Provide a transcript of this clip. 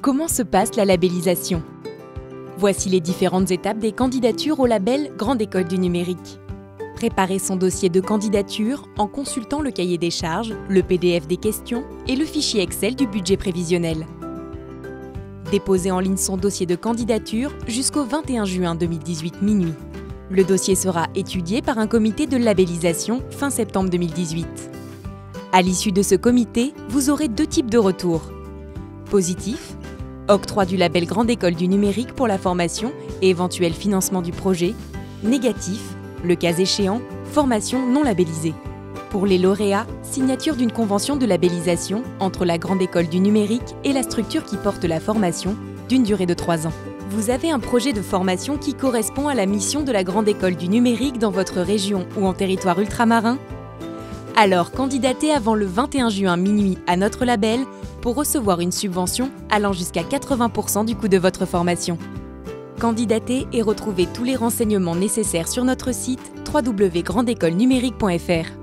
Comment se passe la labellisation? Voici les différentes étapes des candidatures au label Grande École du Numérique. Préparer son dossier de candidature en consultant le cahier des charges, le PDF des questions et le fichier Excel du budget prévisionnel. Déposer en ligne son dossier de candidature jusqu'au 21 juin 2018 minuit. Le dossier sera étudié par un comité de labellisation fin septembre 2018. À l'issue de ce comité, vous aurez deux types de retours. Positif, octroi du label Grande École du Numérique pour la formation et éventuel financement du projet. Négatif, le cas échéant, formation non labellisée. Pour les lauréats, signature d'une convention de labellisation entre la Grande École du Numérique et la structure qui porte la formation d'une durée de 3 ans. Vous avez un projet de formation qui correspond à la mission de la Grande École du Numérique dans votre région ou en territoire ultramarin? Alors candidatez avant le 21 juin minuit à notre label pour recevoir une subvention allant jusqu'à 80% du coût de votre formation. Candidatez et retrouvez tous les renseignements nécessaires sur notre site www.grandeécolenumérique.fr.